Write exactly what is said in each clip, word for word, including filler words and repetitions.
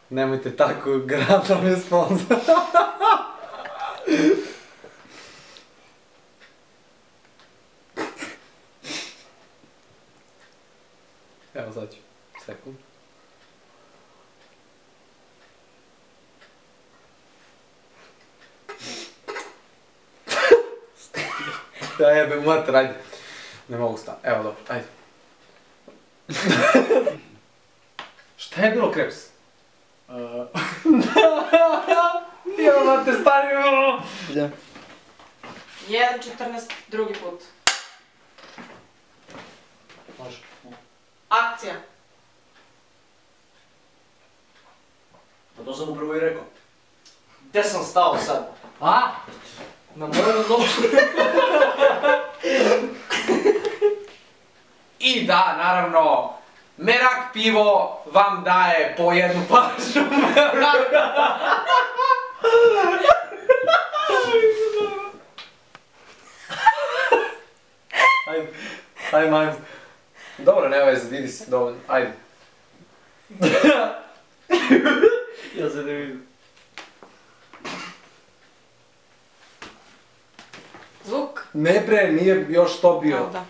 Nemojte tako, grad nam je sponsor. Evo sad ću, sekund. Ja jebem mater, ajde. Ne mogu staviti, evo dobro, ajde. Šta je bilo, Krebs? Evo mater, stani! jedan četrnaest, drugi put. Može. Akcija. Pa to sam upravo i rekao. Gdje sam stao sad? A? Na moju nogu. I da, naravno, Merak pivo vam daje po jednu pašu Meraka. Ajde, ajde, ajde. Dobro, nema veze, vidi se, dovoljno, ajde. Ja se ne vidim. Zvuk. Ne bre, nije još to bio. Da.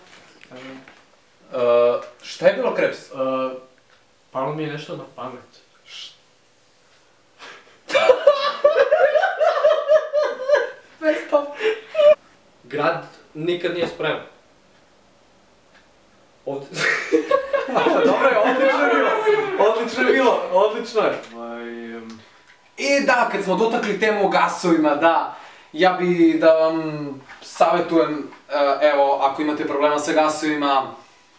Uh, šta je bilo, Krebs? Uh, palo mi je nešto na pamet. Stop. Grad nikad nije spreman. Ovdje... Dobro je, odlično je bilo. Odlično je bilo, odlično je. I da, kad smo dotakli temu o gasovima, da, ja bi da vam savjetujem, evo, ako imate problema sa gasovima,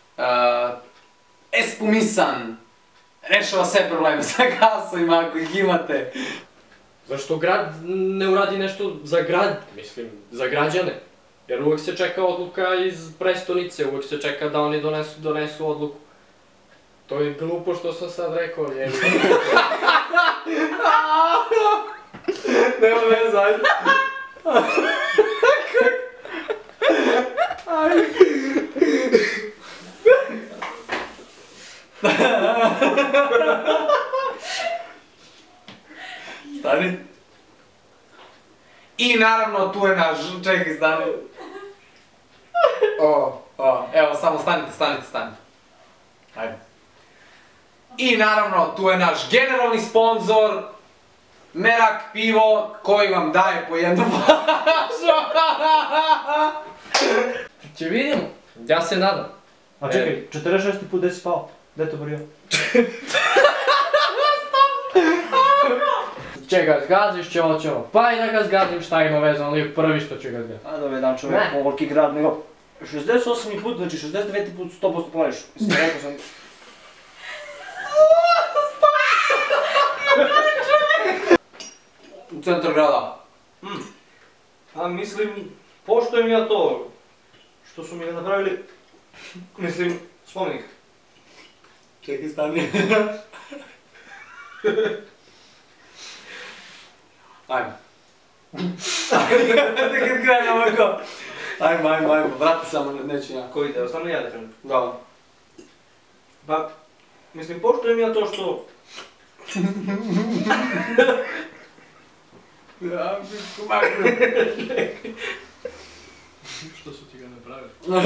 Espumisan rešava sve probleme sa gasovima ako ih imate. Zašto grad ne uradi nešto za grad, mislim, za građane? Jer uvek se čeka odluka iz prestonice, uvek se čeka da oni donesu, donesu odluku. To je glupo što sam sad rekao, jer... Nema veze, ajde. Ajde. Stani. I naravno tu je naš, čekaj stani. O, o, evo samo stanite, stanite, stanite. Ajde. I naravno tu je naš generalni sponzor, Merak pivo, koji vam daje po jednu pašu. Će vidimo, ja se nadam. A čekaj, četrdeset šesti put gdje si spao? Gdje je to brio? Će ga zgaziš, ćemo, ćemo. Pa i da ga zgazim, šta ima veze, on je prvi što će ga zgaziti. A da vedam čovjek, ovoliki grad, nego... šezdeset osmi put, znači šezdeset deveti put sto posto plaviš. Mislim, rekao sam... U centru grada. A mislim, poštujem ja to, što su mi ga napravili, mislim, spomenik. Čekaj, stani. Ajmo. Kad krenem ovako. Ajmo, ajmo, ajmo, vrati samo, neću ja. Koji ide, ostane ja da krenem. Da. Pa, mislim, poštujem ja to što... Ja, bišku maknu. Što su ti ga napravili?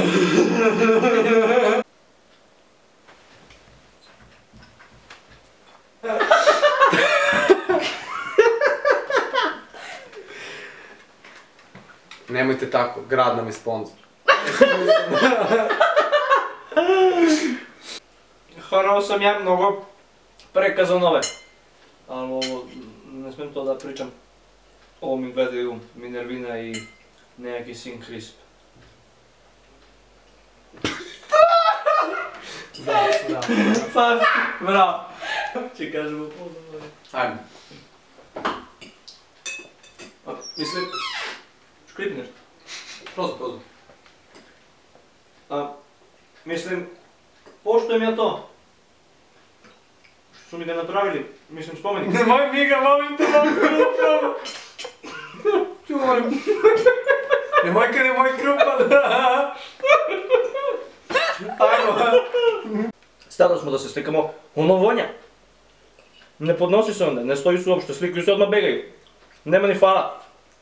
Nemojte tako, grad nam je sponsor. Harao sam ja mnogo prekazanove, ali ovo, ne smijem to da pričam. Ovo mi gledaju Minervina i neki Sin Crisp. Bravo, bravo. Sad, bravo. Če kažemo ponovno. Ajmo. Mislim, škripi nešto. Prosto, prosto. A, mislim, poštujem ja to. Što su mi ga napravili, mislim, spomenik. Nemoj mi ga, molim te, molim te, upravo. Čuvam. Nemoj kad je moj krupan. Ajmo. Stalo smo da se slikamo ono vonja. Ne podnosi se onda, ne stoji su uopšte, slikaju se odmah begaju. Nema ni fala.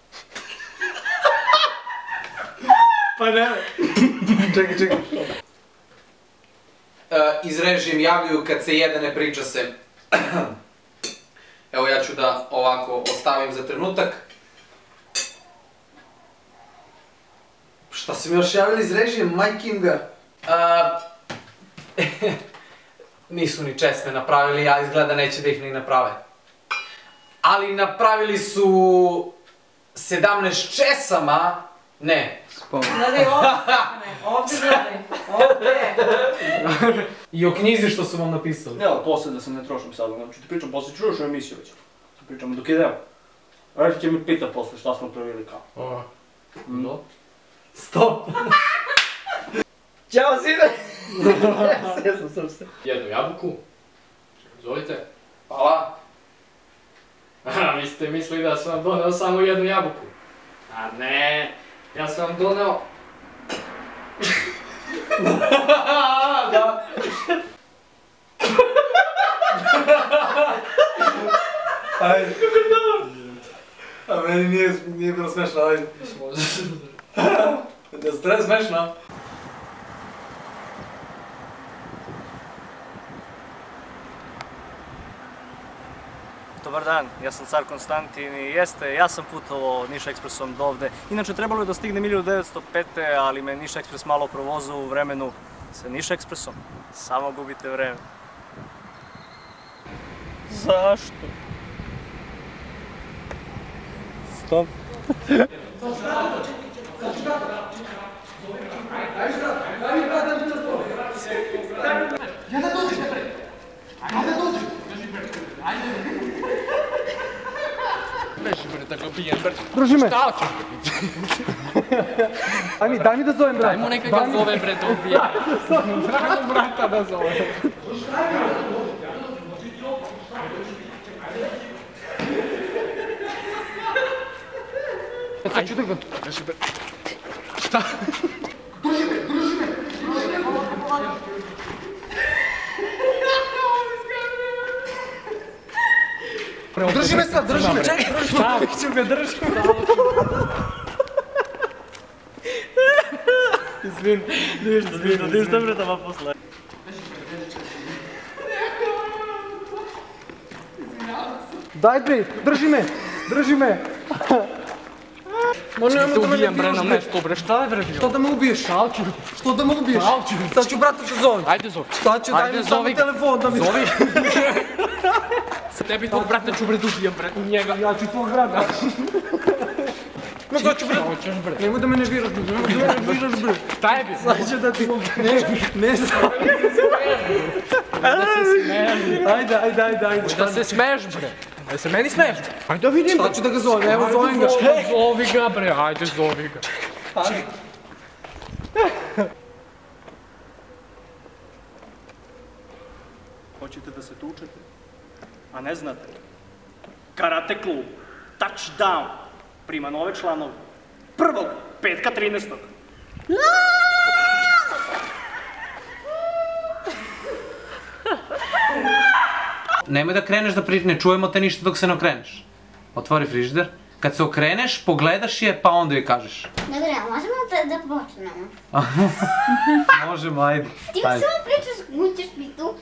Pa ne. Čekaj, čekaj. Iz režim javljaju kad se jede, ne priča se. Evo ja ću da ovako ostavim za trenutak. Šta su mi još javili iz režije, majkinga? Nisu ni česme napravili, a izgleda neće da ih ni naprave. Ali napravili su sedamnaest česama, ne. Gledaj ovdje, Stefane, ovdje, ovdje. I o knjizi što su vam napisali. Ne, ali posle da se ne trošim sad, znači ti pričam, posle čuješ u emisiju već. Ti pričamo dok idemo. Reći će mi pita posle šta smo pravili kao. No. Stop! Ćao sine! Sjesam sam se. Jednu jabuku. Izvolite. Hvala. A, vi ste mislili da sam vam doneo samo jednu jabuku. A ne, ja sam vam doneo... Da. Ajde. A meni nije, nije bilo smešno, ajde. Da se treba smešno. Dobar dan, ja sam car Konstantin i jeste, ja sam putovao Niš ekspresom do ovde. Inače, trebalo je da stignem hiljadu devetsto pete. ali me Niš ekspres malo provozao u vremenu sa Niš ekspresom. Samo gubite vreme. Zašto? Stop. Druži me! Šta hoćeš da biti? Daj mi, daj mi da zovem brata. Daj mu neka ga zove bre da ubije. Daj mu brata da zovem. Sad ću da ga... Šta? Drži me sad, drži me! Čekaj, šta? Ću ga držim. Izvin, ništa, ništa, ništa bre tamo posle. Daj bre, drži me, drži me. Ma nemoj Te da me ubijem bre na ubiješ, bre. mesto bre, šta je bre bio? Što da me ubiješ? Šalću. Što da me ubiješ? Šalću. Sad ću brata da zovem. Ajde zovi. Sad ću daj Ajde, mi samo zovi ga. telefon da mi... Zovi. Sa tebi tvog brata ću bre da ubijem bre njega. Ja ću tvog brata. Ma sad ću bre. Hoćeš bre. Nemoj da me nerviraš, bre. Nemoj da me nerviraš, bre. Šta je bio? Sad ću da ti... Ne, ne znam. Da se smeješ. Ajde, ajde, ajde, ajde. Da se smeješ bre. Da se meni smeješ. Ajde da vidim. Šta ću da ga zovem? Evo zovem ga. Zovi ga bre, ajde zovi ga. Hoćete da se tučete? A ne znate? Karate klub, touchdown, prima nove članove. Prvog, petka trinaestog. Nemoj da kreneš da pri... ne čujemo te ništa dok se ne okreneš. Otvori frižider. Kad se okreneš, pogledaš je, pa onda joj kažeš. Dobro, a možemo da, da počnemo? Možemo, ajde. Ti mi samo pričaš, mućeš mi tu.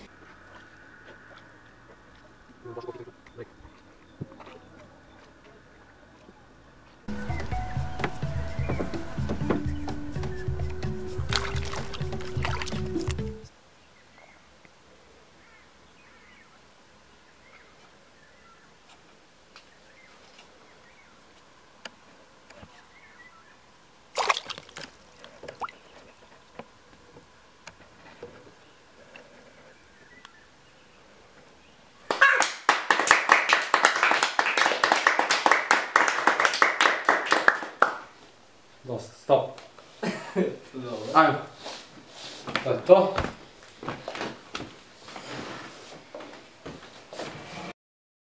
Dosta, stop. Ajmo. To je to.